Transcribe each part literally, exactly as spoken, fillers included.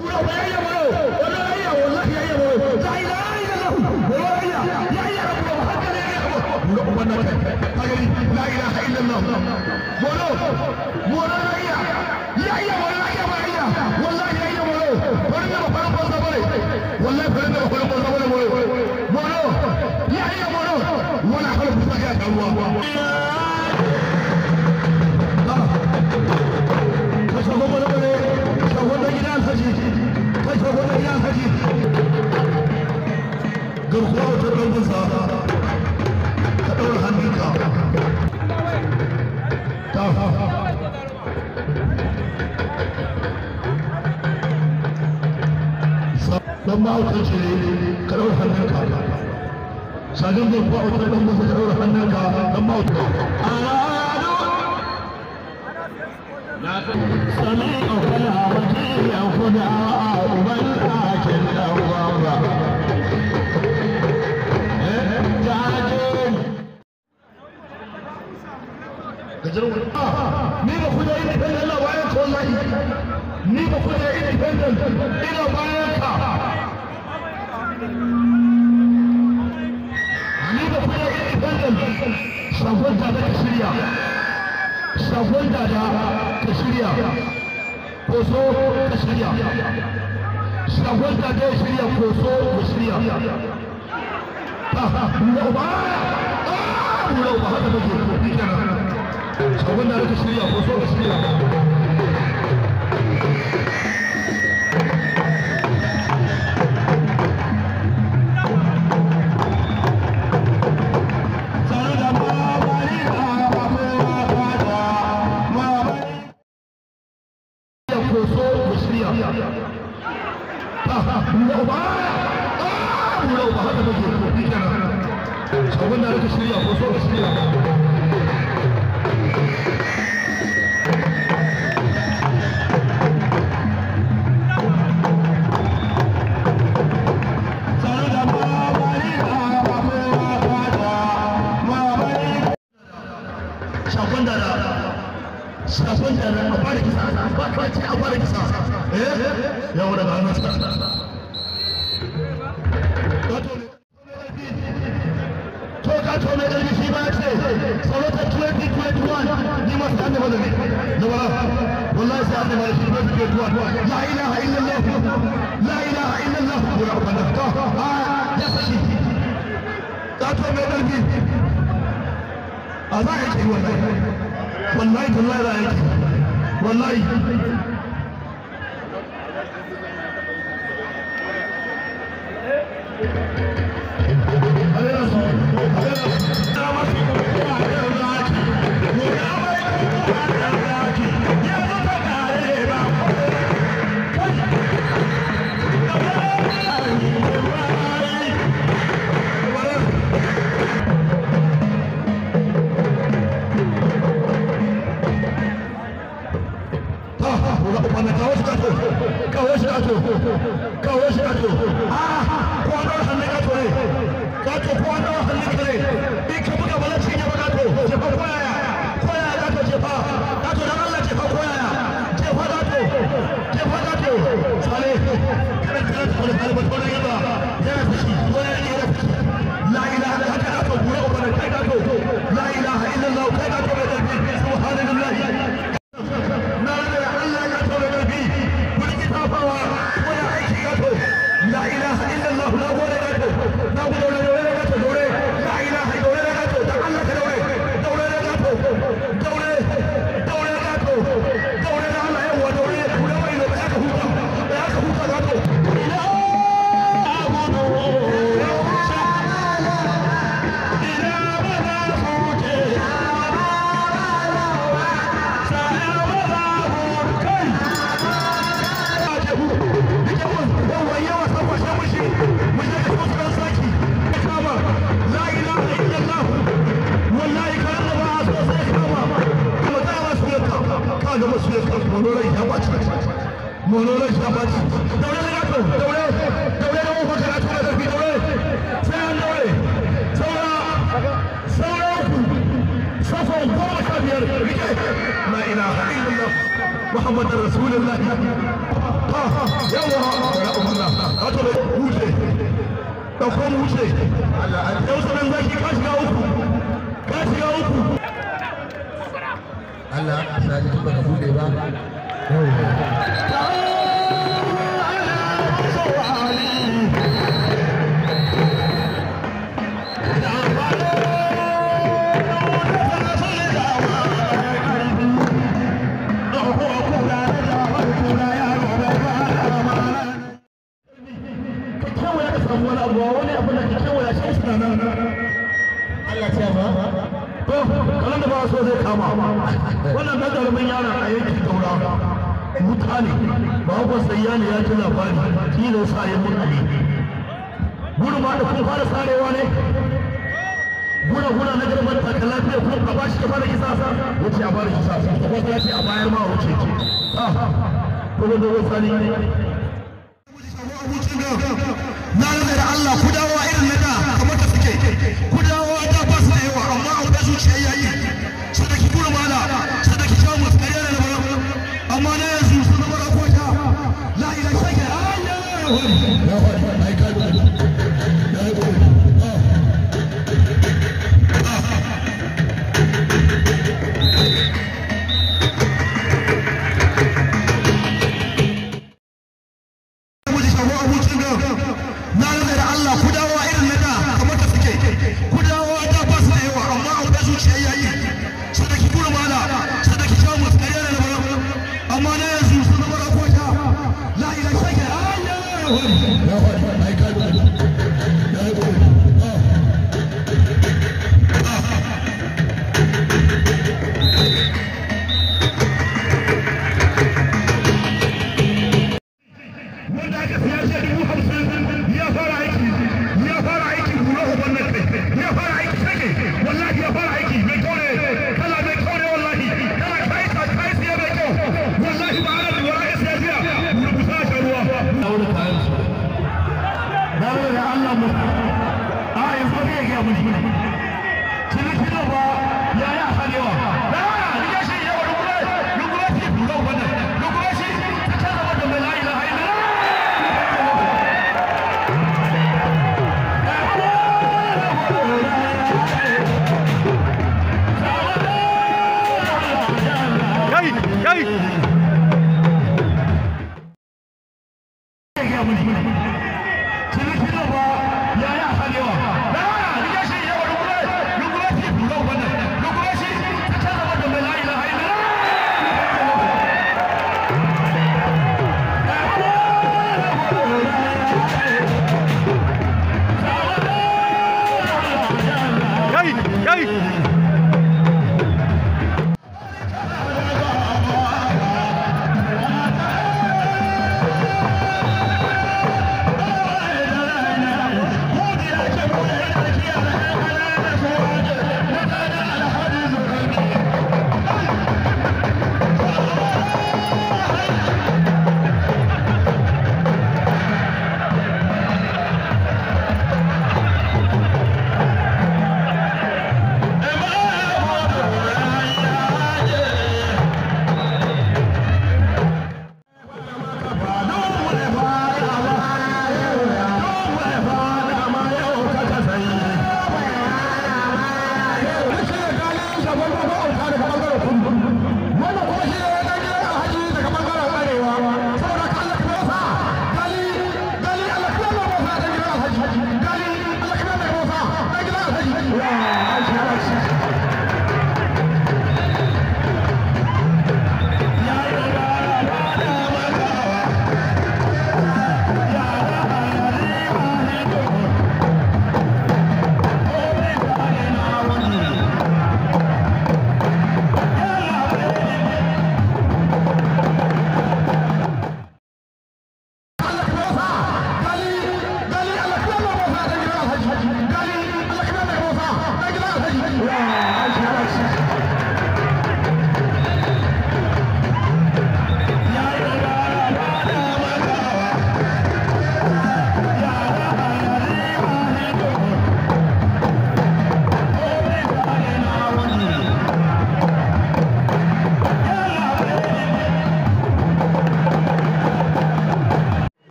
don mahaukaci ne ka ɗaura hannunka sadin zai kuwa wutar ɗan musu ka ɗaura hannunka don mahaukaci sami ƙaukar hawaji ya kuda a uban ɗakin ɗan gwamna ni ba ku da independent na bayan ka wallahi ni ba ku da independent ina bayan ka ni ba ku da independent shagon da ka shirya shagon da ka shirya koso ka shirya shagon da ka shirya koso ka shirya ha ha mura ba mura ba haka muke ni kenan shagon da ka shirya koso ka shirya محمد رسول الله يلا ko mu wuce yau sanan zaki ka shiga uku ka shiga uku Allah ya ji tun baka bude ba kalan da ba so zai kama wannan na garmin yaron a yankin daura mutane ba ku sayya ne ya ji labari kila sa ya mun ali gudu ma da kun fara sarewa ne guna guna na garban taka lafiya kun ka bashi ka fara kisa sa wuce a fara kisa sa ko kuma ce a bayar ma wuce ce ah ko da wasani na rada da Allah ku dawo irin na da kamar da suke ku dawo da ba su da yawa amma an bai zuciya yayi sadaki gurmana sadaki jamu kare da bara amma na yanzu su zama rakota la ilaha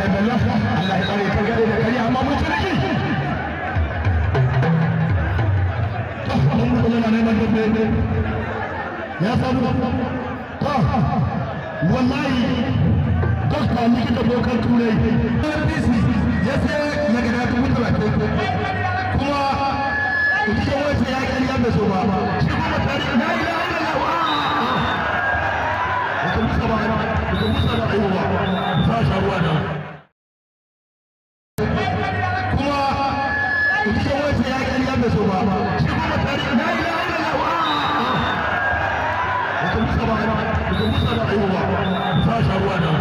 illallah Allah ya tsare ka gare da kare amma mun ci ya samu ta wallahi dokta likita dokar turai ya sai ya gada ta mutu ba kuma ita wace ya kan ya da so ba shi kuma tare da la ilaha illallah ko musa ba ko musa ba aiwa sa sharuwa da kuma ita wace ya kan ya da so ba shi kuma tare da la ilaha Musa da aiwa sa sharuwa da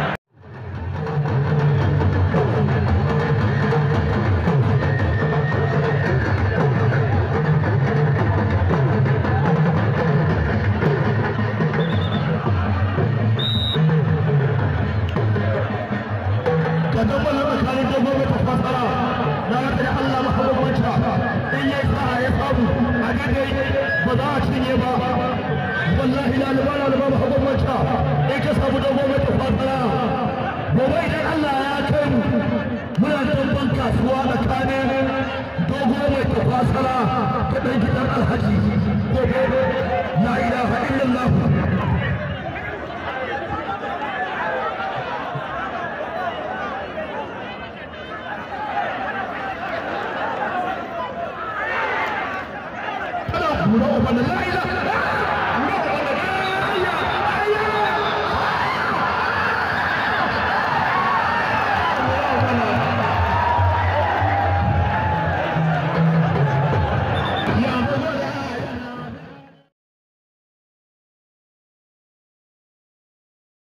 wallahi la lubala lubaba hukumata in ka samu dogo mai tafasara gobe idan Allah ya kai mu muna dabban kasuwa tsakanin dogo mai tafasara ta dan gidan alhaji gobe la ilaha illallah kada ku rawa la ilaha